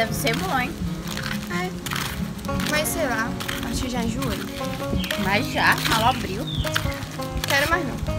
deve ser bom, hein? É, mas sei lá, acho que já enjoei. Mas já, mal abriu. Quero mais não.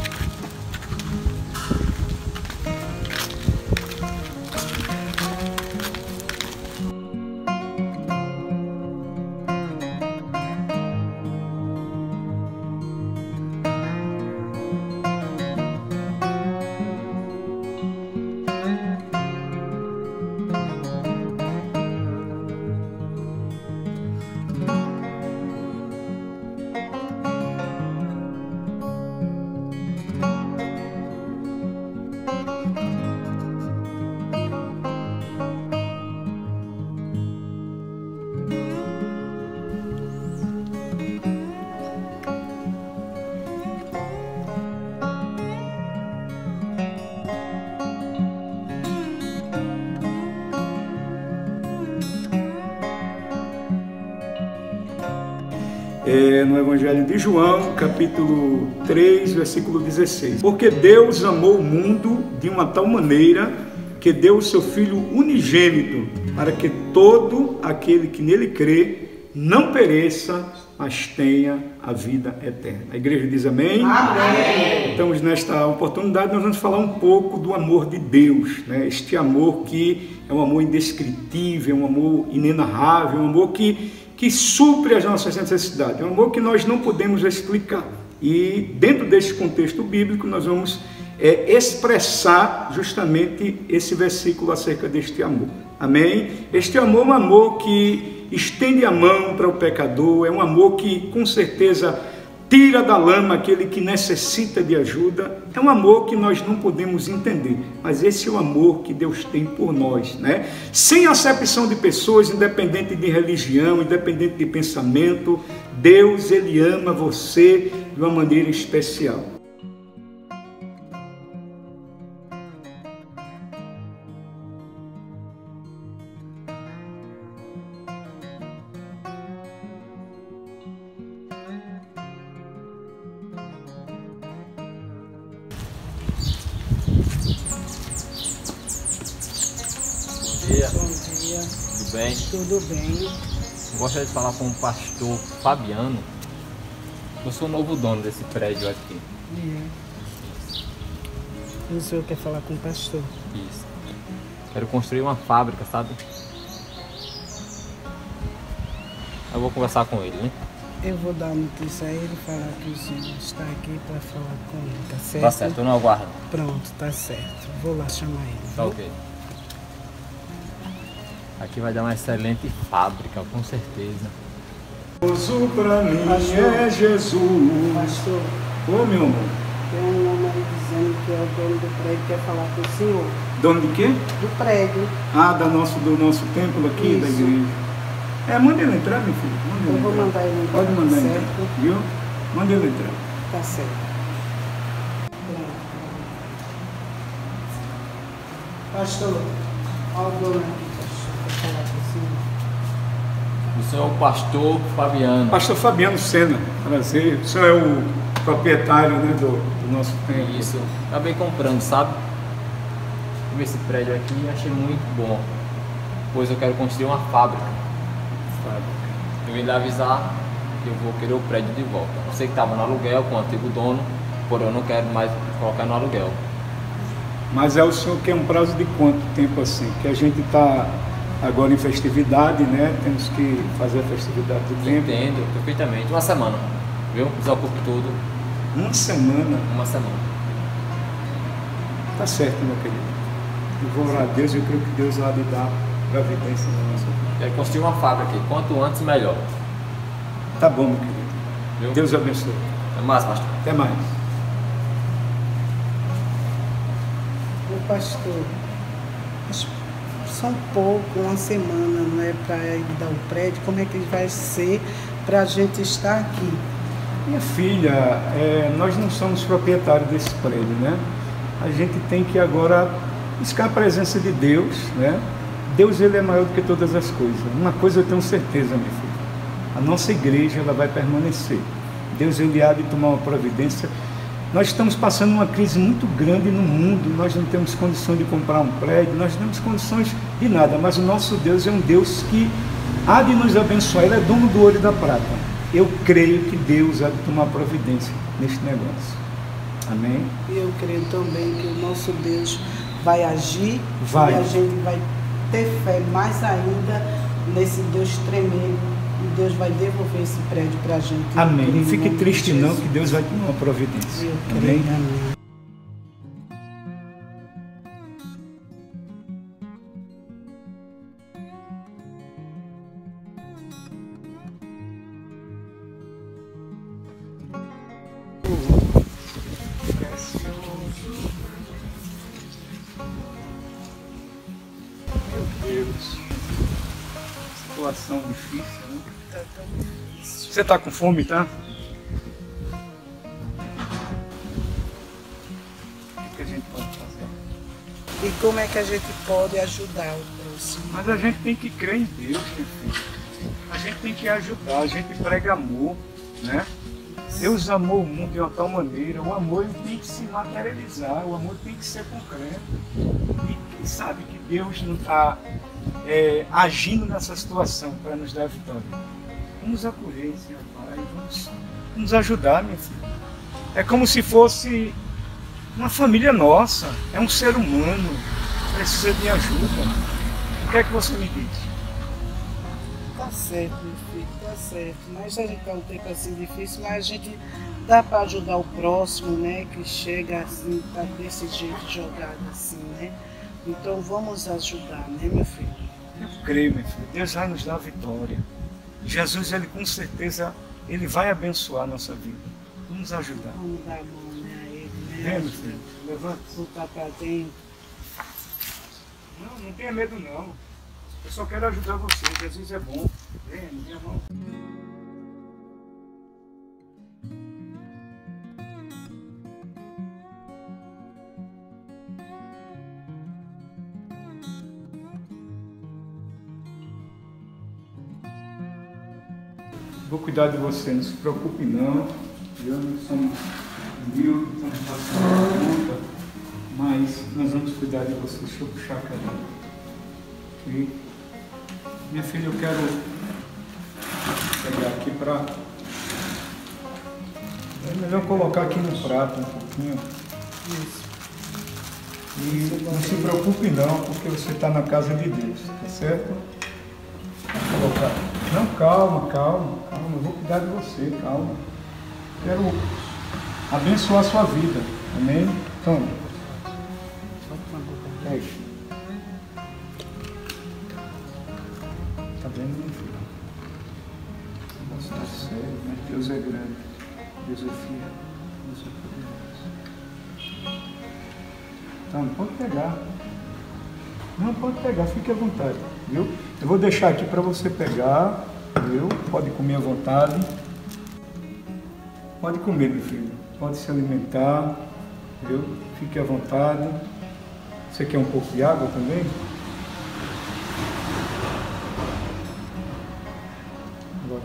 No Evangelho de João, capítulo 3, versículo 16. Porque Deus amou o mundo de uma tal maneira que deu o seu Filho unigênito, para que todo aquele que nele crê não pereça, mas tenha a vida eterna. A igreja diz amém? Amém. Então, nesta oportunidade, nós vamos falar um pouco do amor de Deus, né? Este amor que é um amor indescritível, um amor inenarrável, um amor que supre as nossas necessidades. É um amor que nós não podemos explicar. E dentro desse contexto bíblico nós vamos expressar justamente esse versículo acerca deste amor. Amém? Este amor é um amor que estende a mão para o pecador, é um amor que com certeza tira da lama aquele que necessita de ajuda. É um amor que nós não podemos entender, mas esse é o amor que Deus tem por nós, né? Sem acepção de pessoas, independente de religião, independente de pensamento, Deus, Ele ama você de uma maneira especial. Bom dia. Tudo bem? Tudo bem. Eu gostaria de falar com o pastor Fabiano. Eu sou o novo dono desse prédio aqui. E o senhor quer falar com o pastor? Isso. Quero construir uma fábrica, sabe? Eu vou conversar com ele, né? Eu vou dar notícia a ele, falar que o senhor está aqui para falar com ele, tá certo? Tá certo, eu não aguardo. Pronto, tá certo. Vou lá chamar ele. Tá viu? ok. Aqui vai dar uma excelente fábrica, com certeza. Jesus para mim Pastor. é Jesus. Pastor, Ô, meu amor. tem um homem aí dizendo que é o dono do prédio, quer falar com o senhor. Dono de quê? Do prédio. Ah, do nosso templo aqui, da Isso. igreja. Manda ele entrar, meu filho. Manda ele Eu vou entrar. mandar ele entrar, Pode mandar certo? entrar, viu? Manda ele entrar. Tá certo. Pastor, olha o dono aqui, pastor, quer falar com o senhor. O senhor é o pastor Fabiano. Pastor Fabiano Sena, prazer. O senhor é o proprietário, né, do nosso templo. Isso. Acabei comprando, sabe? Vi esse prédio aqui e achei muito bom. Pois eu quero construir uma fábrica. Eu vim lhe avisar que eu vou querer o prédio de volta. Eu sei que estava no aluguel com o antigo dono, porém eu não quero mais colocar no aluguel. Mas o senhor quer um prazo de quanto tempo assim? Que a gente está agora em festividade, né? Temos que fazer a festividade do templo. Entendo perfeitamente. Uma semana, viu? Desocupe tudo. Uma semana. Uma semana. Tá certo, meu querido. Eu vou orar a Deus e eu creio que Deus há de dar providência na nossa vida. Quero construir uma fábrica aqui. Quanto antes, melhor. Tá bom, meu querido. Viu? Deus abençoe. Até mais, pastor. Até mais. Ô pastor, só um pouco, uma semana, não é para ir dar o prédio, como é que vai ser para a gente estar aqui? Minha filha, nós não somos proprietários desse prédio, né? A gente tem que agora buscar a presença de Deus, né? Deus, Ele é maior do que todas as coisas. Uma coisa eu tenho certeza, minha filha, a nossa igreja ela vai permanecer. Deus, Ele há de tomar uma providência Nós estamos passando uma crise muito grande no mundo, nós não temos condição de comprar um prédio, nós não temos condições de nada, mas o nosso Deus é um Deus que há de nos abençoar, Ele é dono do ouro e da prata. Eu creio que Deus há de tomar providência neste negócio. Amém? E eu creio também que o nosso Deus vai agir Vai. e a gente vai ter fé mais ainda nesse Deus tremendo e Deus vai devolver esse prédio para a gente. Amém. Não Em fique nome de triste não, Jesus. que Deus vai tomar providência. Eu Amém? creio, amém. Meu Deus. Situação difícil, né? Você está com fome, tá? O que a gente pode fazer? E como é que a gente pode ajudar o próximo? Mas a gente tem que crer em Deus, meu filho. A gente tem que ajudar, a gente prega amor, né? Deus amou o mundo de uma tal maneira, o amor ele tem que se materializar, o amor tem que ser concreto. E sabe que Deus não está agindo nessa situação para nos dar a vitória. Vamos acolher, Senhor Pai, vamos nos ajudar, minha filha. É como se fosse uma família nossa, é um ser humano, precisa de ajuda. O que é que você me diz? Tá certo, meu filho, tá certo. Mas a gente tá um tempo assim difícil, mas a gente dá para ajudar o próximo, né? Que chega assim, tá desse jeito jogado assim, né? Então vamos ajudar, né, meu filho? Eu creio, meu filho, Deus vai nos dar a vitória. Jesus, ele com certeza, ele vai abençoar a nossa vida. Vamos ajudar. Vamos dar a mão, né, a ele, né? Vem, meu filho, levanta. Voltar para dentro. Não tenha medo não. Eu só quero ajudar você. Jesus é bom. Vem, minha mão. Vou cuidar de você, não se preocupe não. Eu não somos humildes, estamos passando conta, mas nós vamos cuidar de você. Deixa eu puxar a cadeira. E, minha filha, eu quero pegar aqui para... É melhor colocar aqui no prato um pouquinho. Isso. E não se preocupe não, porque você está na casa de Deus, tá certo? Vou colocar... Não, calma. Eu vou cuidar de você, calma. Quero abençoar a sua vida, amém? Toma. É isso. Tá vendo, meu filho? Nossa, tá sério, mas Deus é grande. Deus é fiel. Deus é poderoso. Então, pode pegar. Não, pode pegar, fique à vontade, viu? Eu vou deixar aqui para você pegar, viu? Pode comer à vontade. Pode comer, meu filho. Pode se alimentar, viu? Fique à vontade. Você quer um pouco de água também? Glória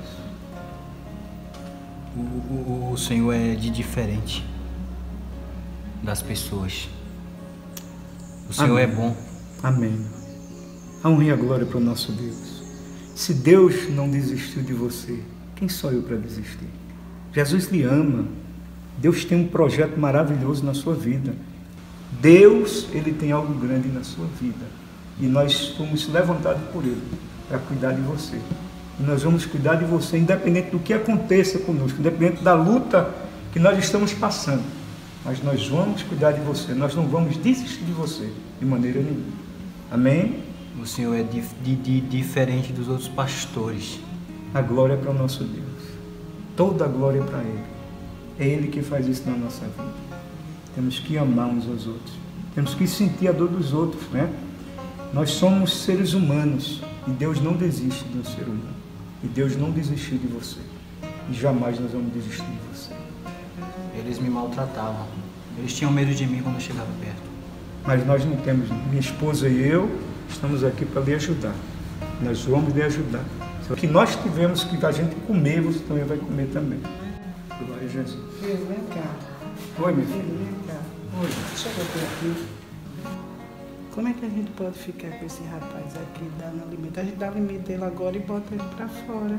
a Deus. O Senhor é de diferente das pessoas. O Senhor Amém. é bom. Amém. A honra e a glória para o nosso Deus. Se Deus não desistiu de você, quem sou eu para desistir? Jesus lhe ama. Deus tem um projeto maravilhoso na sua vida. Deus, Ele tem algo grande na sua vida. E nós fomos levantados por Ele para cuidar de você. E nós vamos cuidar de você, independente do que aconteça conosco, independente da luta que nós estamos passando. Mas nós vamos cuidar de você. Nós não vamos desistir de você de maneira nenhuma. Amém? O Senhor é diferente dos outros pastores. A glória é para o nosso Deus. Toda a glória é para Ele. É Ele que faz isso na nossa vida. Temos que amar uns aos outros. Temos que sentir a dor dos outros, né? Nós somos seres humanos e Deus não desiste de um ser humano. E Deus não desistiu de você. E jamais nós vamos desistir de você. Eles me maltratavam. Eles tinham medo de mim quando eu chegava perto. Mas nós não temos, minha esposa e eu estamos aqui para lhe ajudar. Nós vamos lhe ajudar. O que nós tivemos que a gente comer, você também vai comer também. Glória a Jesus. Filho, vem cá. Oi, meu filho. Vem cá. Oi. Chega até aqui. Como é que a gente pode ficar com esse rapaz aqui dando alimento? A gente dá alimento dele agora e bota ele pra fora.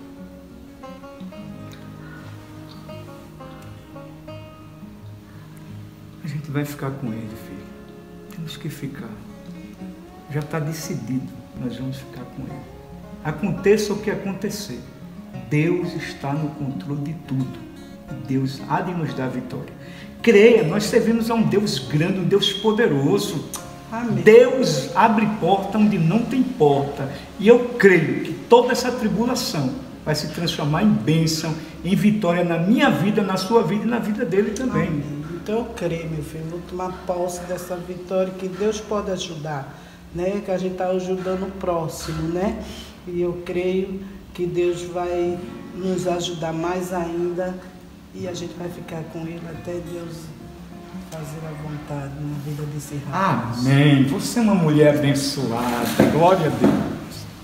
A gente vai ficar com ele, filho. Temos que ficar. Já está decidido. Nós vamos ficar com ele. Aconteça o que acontecer, Deus está no controle de tudo. Deus há de nos dar vitória. Creia, nós servimos a um Deus grande, um Deus poderoso. Amém. Deus abre porta onde não tem porta. E eu creio que toda essa tribulação vai se transformar em bênção, em vitória na minha vida, na sua vida e na vida dele também. Amém. Então eu creio, meu filho, vou tomar posse dessa vitória que Deus pode ajudar, né? Que a gente está ajudando o próximo, né? E eu creio que Deus vai nos ajudar mais ainda e a gente vai ficar com ele até Deus fazer a vontade na vida desse rapaz. Amém. Você é uma mulher abençoada. Glória a Deus.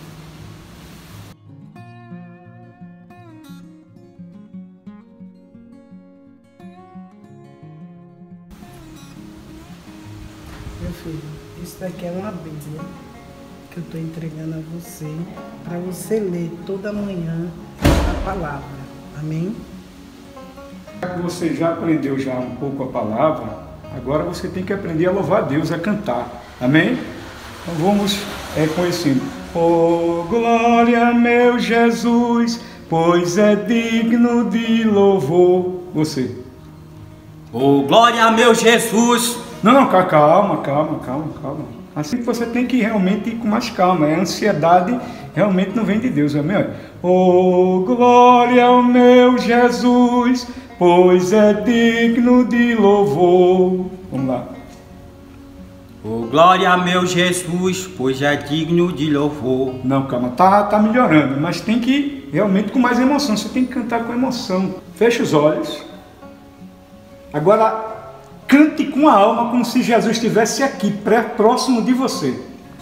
Meu filho, isso daqui é uma Bíblia que eu estou entregando a você, para você ler toda manhã a palavra. Amém? Você já aprendeu já um pouco a palavra, agora você tem que aprender a louvar a Deus, a cantar. Amém? Então vamos com esse. Oh, glória, meu Jesus, pois é digno de louvor. Você. Oh, glória, meu Jesus. Não, calma. Assim que você tem que realmente ir com mais calma. A ansiedade realmente não vem de Deus, amém? Oh, glória ao meu Jesus, pois é digno de louvor. Vamos lá. Oh, glória, meu Jesus, pois é digno de louvor. Não, calma, tá melhorando, mas tem que ir realmente com mais emoção. Você tem que cantar com emoção. Feche os olhos. Agora, cante com a alma como se Jesus estivesse aqui, próximo de você.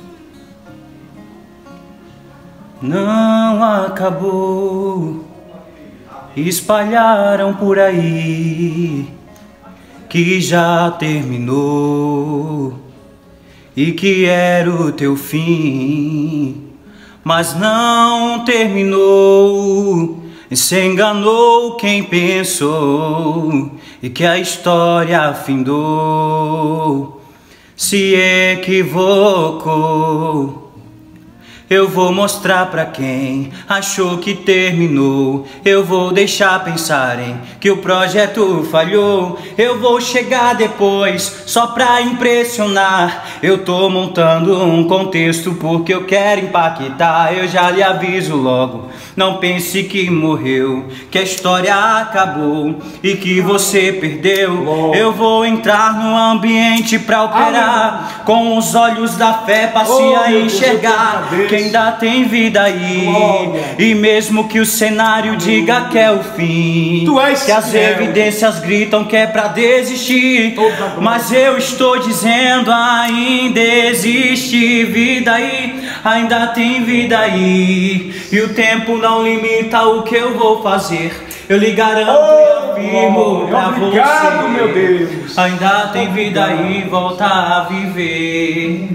Não acabou, espalharam por aí que já terminou e que era o teu fim, mas não terminou. Se enganou quem pensou e que a história findou, se equivocou. Eu vou mostrar pra quem achou que terminou. Eu vou deixar pensarem que o projeto falhou. Eu vou chegar depois só pra impressionar. Eu tô montando um contexto porque eu quero impactar. Eu já lhe aviso logo, não pense que morreu, que a história acabou e que você perdeu. Eu vou entrar no ambiente pra operar, com os olhos da fé passei a enxergar que ainda tem vida aí. E mesmo que o cenário diga que é o fim, que as evidências gritam que é pra desistir, mas eu estou dizendo ainda existe vida aí, ainda tem vida aí. E o tempo não limita o que eu vou fazer. Eu lhe garanto e afirmo pra obrigado, você, meu Deus. ainda tem vida aí, volta a viver.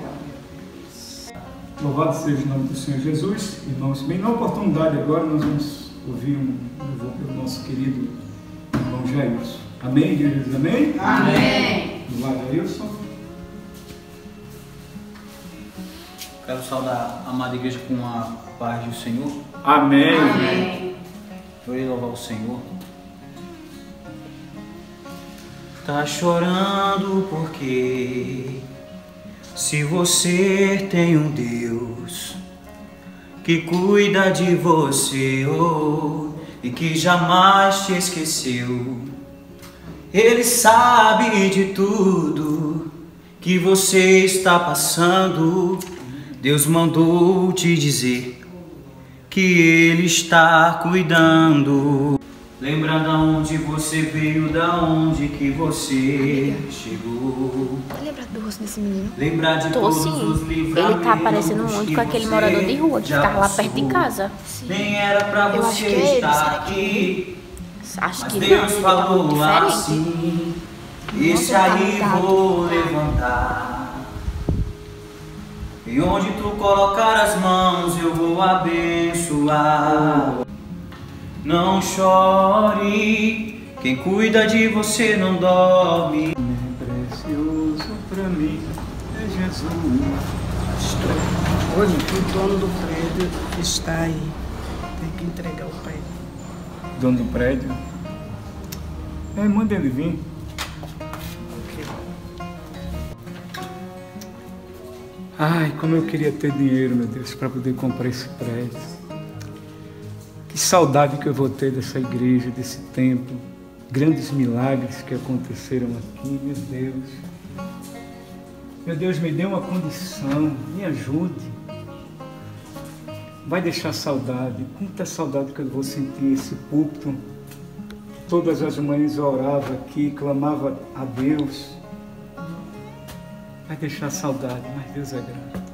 Louvado seja o nome do Senhor Jesus. Irmãos, bem na oportunidade agora nós vamos ouvir um louvor pelo nosso querido irmão Jailson. Amém, Jesus? Amém? Amém. Louvado Jailson. Quero saudar a amada igreja com a paz do Senhor. Amém. Amém. Eu irei louvar o Senhor. Tá chorando porque se você tem um Deus que cuida de você, e que jamais te esqueceu, Ele sabe de tudo que você está passando. Deus mandou te dizer que Ele está cuidando. Lembra da onde você veio, da onde que você chegou. Tá lembrado do rosto desse menino? Lembrar de Tô todos sim. os livramentos. Ele tá aparecendo muito com aquele morador de rua que já ficava lá perto de passou. casa. Nem era pra Eu você acho que é ele, estar será que é aqui. Acho Mas que Deus não, falou diferente. assim, esse aí vou levantar. E onde tu colocar as mãos eu vou abençoar. Não chore, quem cuida de você não dorme. Precioso pra mim é Jesus. Olha, o dono do prédio está aí. Tem que entregar o prédio. Dono do prédio. Manda ele vir. Ai, como eu queria ter dinheiro, meu Deus, para poder comprar esse prédio. Que saudade que eu vou ter dessa igreja, desse templo. Grandes milagres que aconteceram aqui, meu Deus. Meu Deus, me dê uma condição, me ajude. Vai deixar saudade, muita saudade que eu vou sentir esse púlpito. Todas as manhãs eu orava aqui, clamava a Deus. Vai deixar saudade, mas Deus é grande.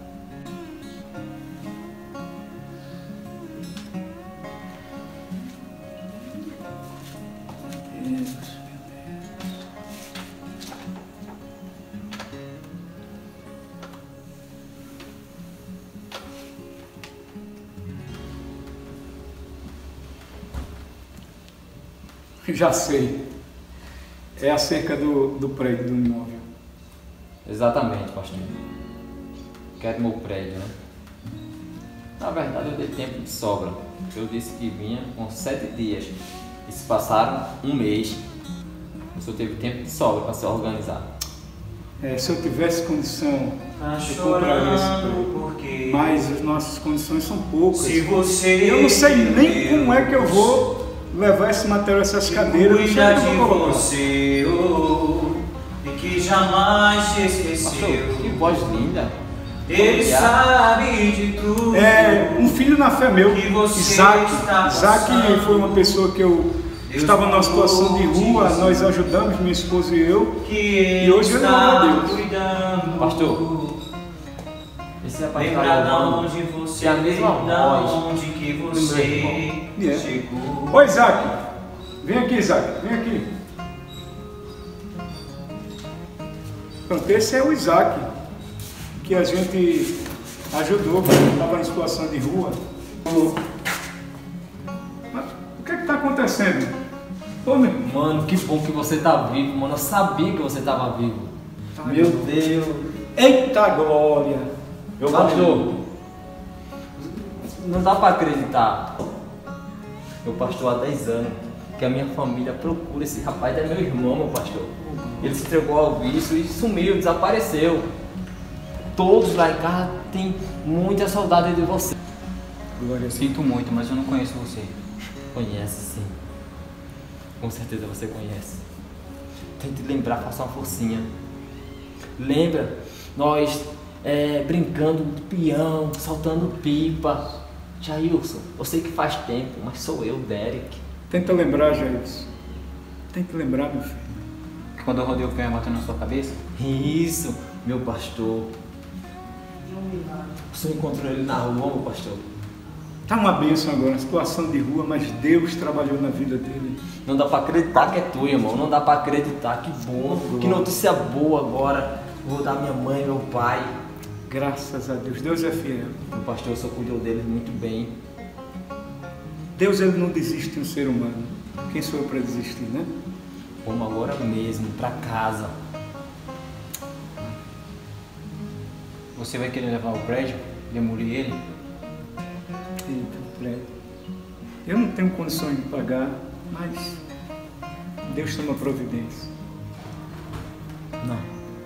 Já sei. É acerca do prédio, do imóvel. Exatamente, pastor. Quero meu prédio, né? Na verdade, eu dei tempo de sobra. Eu disse que vinha com 7 dias. E se passaram um mês. O senhor teve tempo de sobra para se organizar. Se eu tivesse condição, eu compraria esse prédio. Mas as nossas condições são poucas. Eu não sei nem como é que eu vou levar esse material, essas cadeiras. Cuida de você, e que jamais te esqueceu. Pastor, que voz linda. Ele sabe de tudo. Um filho na fé meu, que você Isaac. está Isaac passando. foi uma pessoa que eu estava numa situação de rua, nós ajudamos, minha esposa e eu. Que E hoje ele amou a Deus. Cuidando. Pastor, esse rapaz Lembra tá de louvando. onde você É a mesma voz onde que você chegou. Ô Isaac, vem aqui, Isaac, vem aqui. Pronto, esse é o Isaac, que a gente ajudou quando estava em situação de rua. Mas o que está acontecendo? Ô, meu Mano, que bom que você tá vivo, mano. Eu sabia que você tava vivo. Meu Deus! Eita glória! Meu pastor, não dá pra acreditar. Meu pastor, há 10 anos que a minha família procura esse rapaz, é meu irmão, meu pastor. Ele se entregou ao vício e sumiu, desapareceu. Todos lá em casa têm muita saudade de você. Glória, sinto muito, mas eu não conheço você. Conhece sim. Com certeza você conhece. Tente lembrar, faça uma forcinha. Lembra? Nós brincando de peão, saltando pipa. Jailson, eu sei que faz tempo, mas sou eu, Derek. Tenta lembrar, Jailson. Tenta lembrar, meu filho. Quando eu rodei o pé batendo na sua cabeça? Isso, meu pastor. O senhor encontrou ele na rua, meu pastor? Tá uma bênção agora, situação de rua, mas Deus trabalhou na vida dele. Não dá pra acreditar que é tu, irmão. Não dá pra acreditar. Que bom. Que notícia boa agora. Vou dar minha mãe, meu pai. Graças a Deus. Deus é fiel. O pastor só cuidou deles muito bem. Deus, ele não desiste de um ser humano. Quem sou eu para desistir, né? Vamos agora mesmo pra casa. Você vai querer levar o prédio? Demolir ele? Eita, prédio. Eu não tenho condições de pagar, mas Deus toma providência. Não.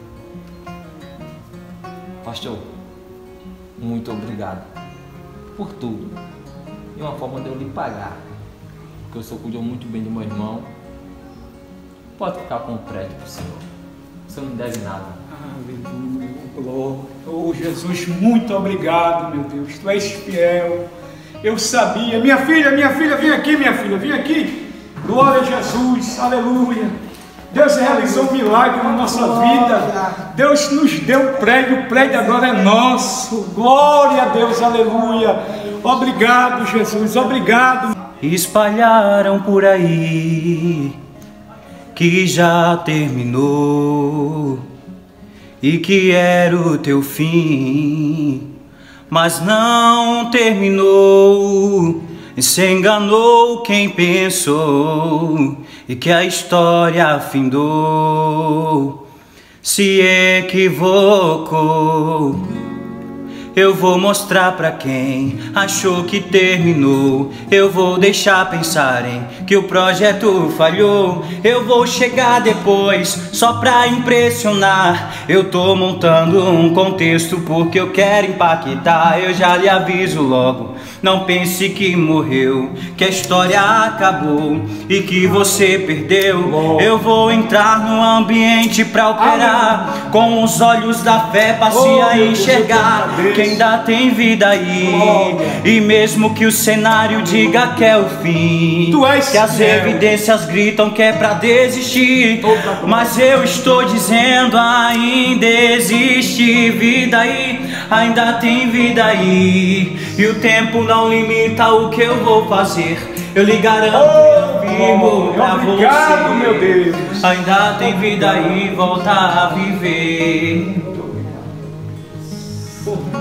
Pastor, muito obrigado por tudo. E uma forma de eu lhe pagar, porque o senhor cuidou muito bem do meu irmão. Pode ficar com o prédio pro senhor. O senhor não deve nada. Aleluia, glória. Oh, Jesus, muito obrigado, meu Deus. Tu és fiel. Eu sabia. Minha filha, vem aqui, minha filha, vem aqui. Glória a Jesus, aleluia. Deus realizou um milagre na nossa vida. Deus nos deu prédio, o prédio agora é nosso. Glória a Deus, aleluia. Obrigado, Jesus, obrigado. espalharam por aí que já terminou e que era o teu fim, mas não terminou. Se enganou quem pensou e que a história findou, se equivocou. Eu vou mostrar pra quem achou que terminou. Eu vou deixar pensarem que o projeto falhou. Eu vou chegar depois só pra impressionar. Eu tô montando um contexto porque eu quero impactar. Eu já lhe aviso logo, não pense que morreu, que a história acabou e que você perdeu. Eu vou entrar no ambiente pra operar, com os olhos da fé passei a enxergar que ainda tem vida aí. E mesmo que o cenário diga que é o fim, que as evidências gritam que é pra desistir, mas eu estou dizendo ainda existe vida aí, ainda tem vida aí. E o tempo não limita o que eu vou fazer, eu lhe garanto e afirmo pra você, meu Deus. ainda tem vida aí, volta a viver.